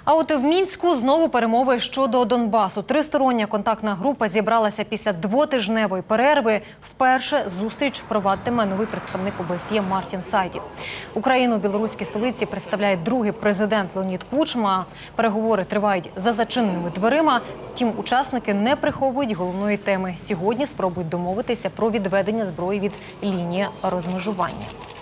А от в Мінську знову перемови щодо Донбасу. Тристороння контактна група зібралася після двотижневої перерви. Вперше зустріч провадитиме новий представник ОБСЄ Мартін Сайдів. Україну у білоруській столиці представляє другий президент Леонід Кучма. Переговори тривають за зачиненими дверима. Втім, учасники не приховують головної теми. Сьогодні спробують домовитися про відведення зброї від лінії розмежування.